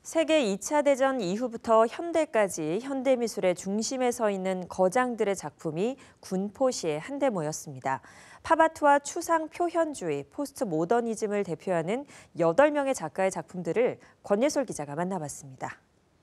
세계 2차 대전 이후부터 현대까지 현대미술의 중심에 서 있는 거장들의 작품이 군포시에 한데 모였습니다. 팝아트와 추상 표현주의, 포스트 모더니즘을 대표하는 8명의 작가의 작품들을 권예솔 기자가 만나봤습니다.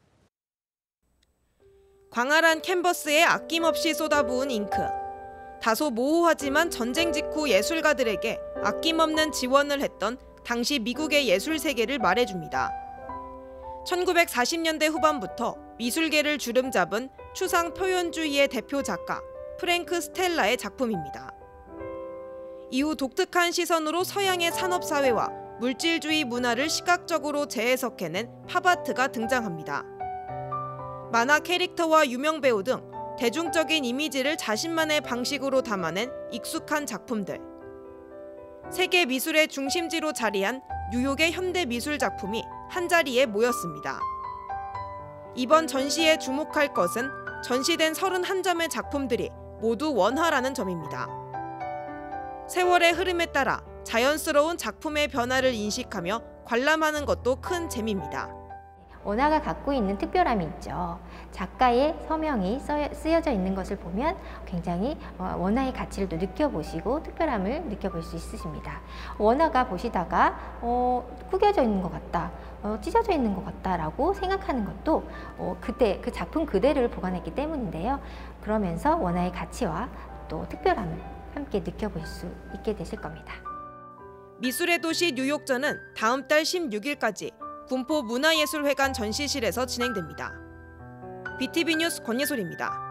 광활한 캔버스에 아낌없이 쏟아부은 잉크. 다소 모호하지만 전쟁 직후 예술가들에게 아낌없는 지원을 했던 당시 미국의 예술 세계를 말해줍니다. 1940년대 후반부터 미술계를 주름잡은 추상 표현주의의 대표 작가 프랭크 스텔라의 작품입니다. 이후 독특한 시선으로 서양의 산업사회와 물질주의 문화를 시각적으로 재해석해낸 팝아트가 등장합니다. 만화 캐릭터와 유명 배우 등 대중적인 이미지를 자신만의 방식으로 담아낸 익숙한 작품들. 세계 미술의 중심지로 자리한 뉴욕의 현대 미술 작품이 한자리에 모였습니다. 이번 전시에 주목할 것은 전시된 31점의 작품들이 모두 원화라는 점입니다. 세월의 흐름에 따라 자연스러운 작품의 변화를 인식하며 관람하는 것도 큰 재미입니다. 원화가 갖고 있는 특별함이 있죠. 작가의 서명이 쓰여져 있는 것을 보면 굉장히 원화의 가치를 또 느껴보시고 특별함을 느껴볼 수 있으십니다. 원화가 보시다가 구겨져 있는 것 같다, 찢어져 있는 것 같다라고 생각하는 것도 그때 그 작품 그대로를 보관했기 때문인데요. 그러면서 원화의 가치와 또 특별함을 함께 느껴볼 수 있게 되실 겁니다. 미술의 도시 뉴욕전은 다음 달 16일까지 군포 문화예술회관 전시실에서 진행됩니다. BTV 뉴스 권예솔입니다.